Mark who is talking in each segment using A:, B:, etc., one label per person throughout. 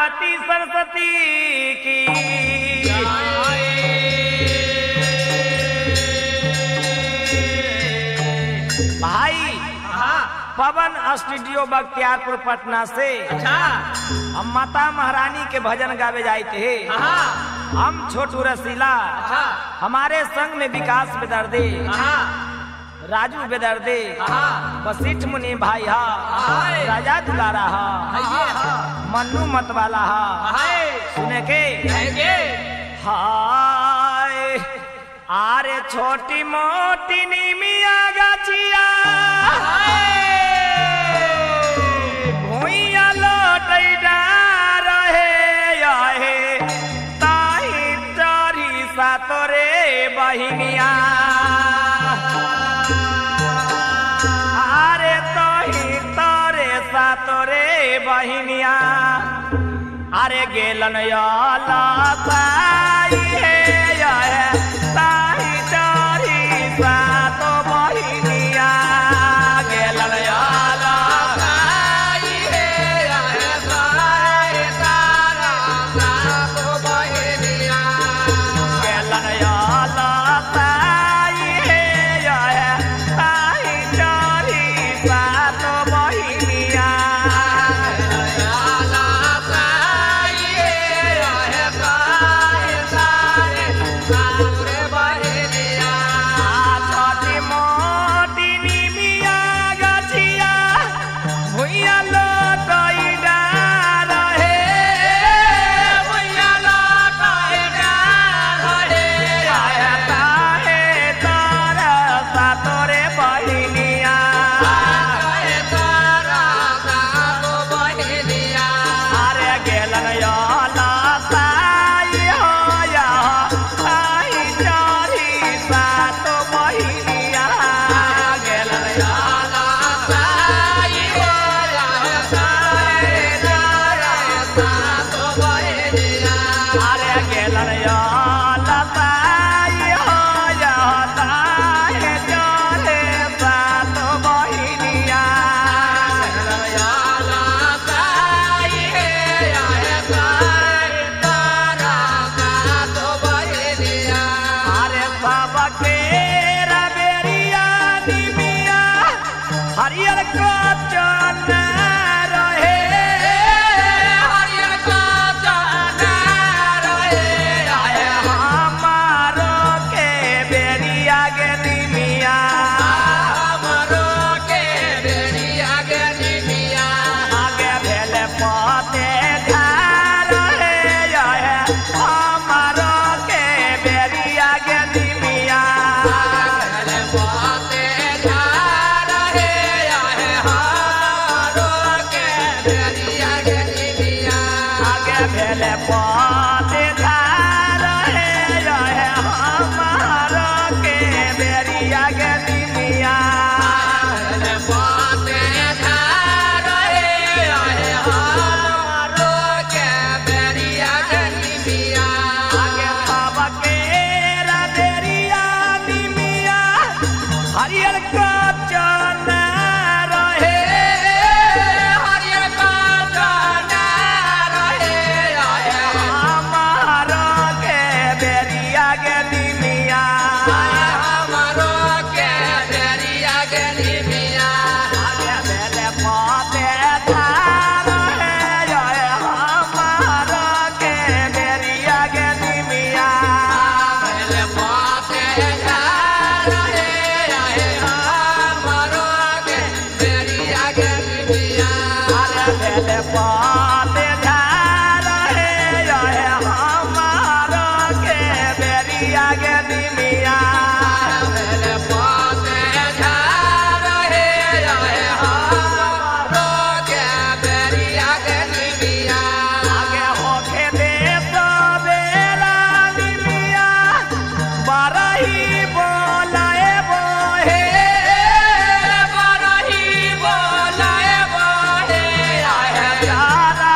A: पार्वती सरस्वती की भाई पवन स्टूडियो बख्तियारपुर पटना से हम माता महारानी के भजन गावे जाते हैं। हम छोटू रसीला, हमारे संग में विकास बेदर्दे, राजू बेदर्दे, वशिष्ठ मुनि भाई हा, राजा दुलारा हा, मन्नू मतवाला हा, सुने के हाय आरे छोटी मोटी नीमिया गाछिया भूइया लौटै रहे आहे ताही तारी सा तोरे बहिनिया आरे ताही तारे सा तोरे बहिनिया अरे गेलन याला ताई है ताही तारी सा तो बहिनिया गेलन याला ताई है ताही तारा सा तो बहिनिया गेलन याला ताई है ताही तारी सा तो बहिनिया
B: Jara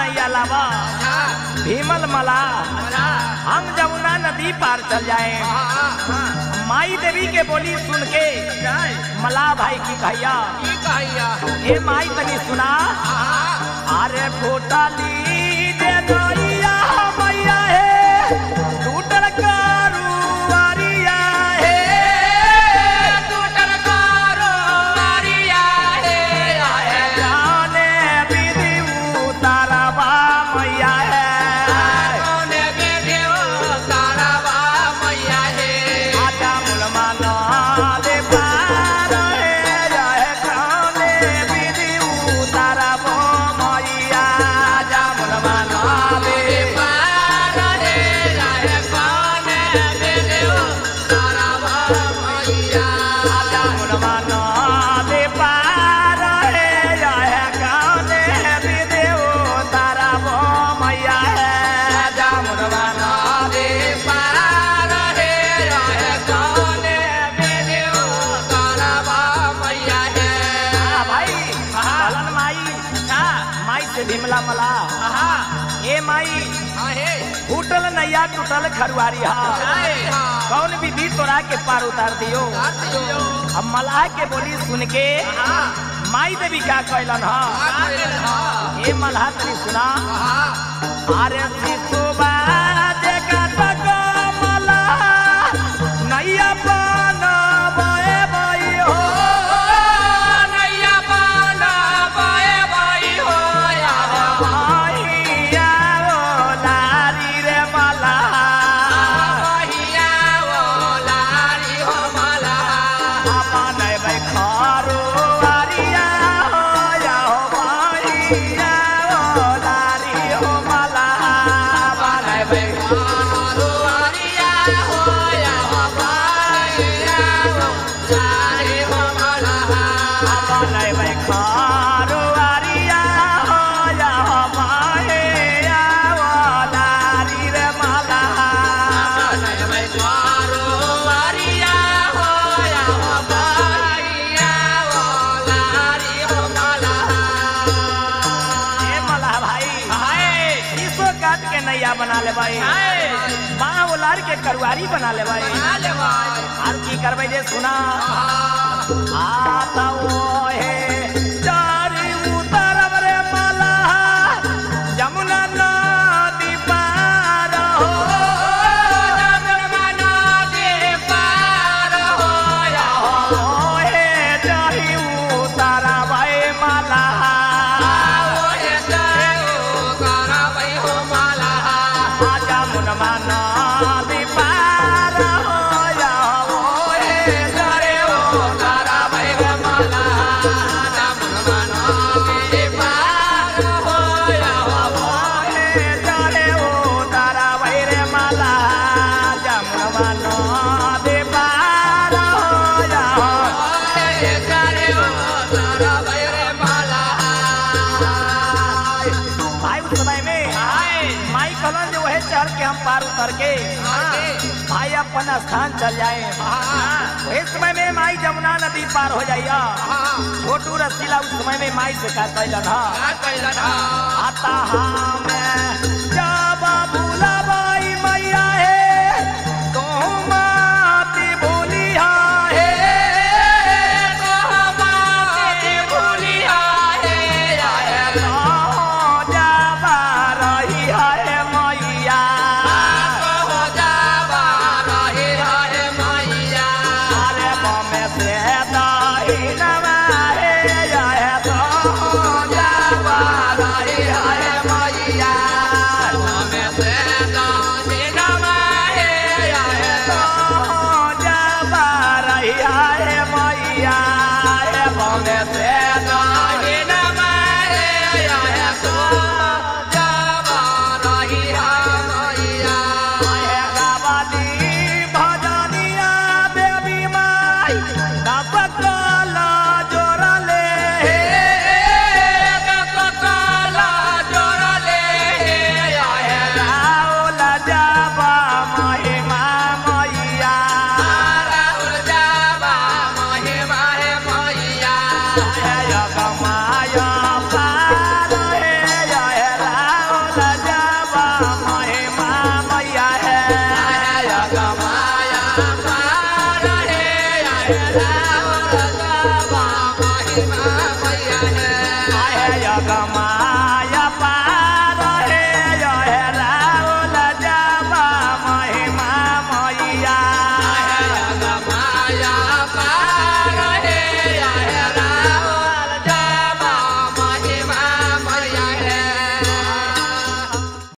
A: नैया लावा भीमल मला हम जमुना नदी पार चल जाए। माई देवी के बोली सुन के मला भाई की कहिया हे माई तनी सुना अरे फूटली जे नैया मैया है टूटल कारुआरिया है टूटल कारुआरिया है जाने विधि उतारवा मैया है जाने विधि उतारवा मैया है आजा मुलमाना दे पार है जाने विधि उतारवा मैया आजा मुलमाना दे भीमला मला ए माई फूटल नैया टूटल खरुआरी कौन विधि तोरा के पार उतार दियो। अब मलाह के बोली सुन के माई देवी का कहलन ए मलाह तनी सुना अरे शिशुबा देखा तक मलाह नैया बन बए बई हो बना ले भाई माँ उलार के करुआरी बना ले भाई और की करबे जे सुना आता वो है चारी उतारब रे माला जमुना नदी पार हो जमुना नदी पार हो हे चारी उतारब माला पार उतर के भाई अपन स्थान चल जाए। इस समय में माई जमुना नदी पार हो जाइया। छोटू रसीला उस समय में माई से का कैलन आता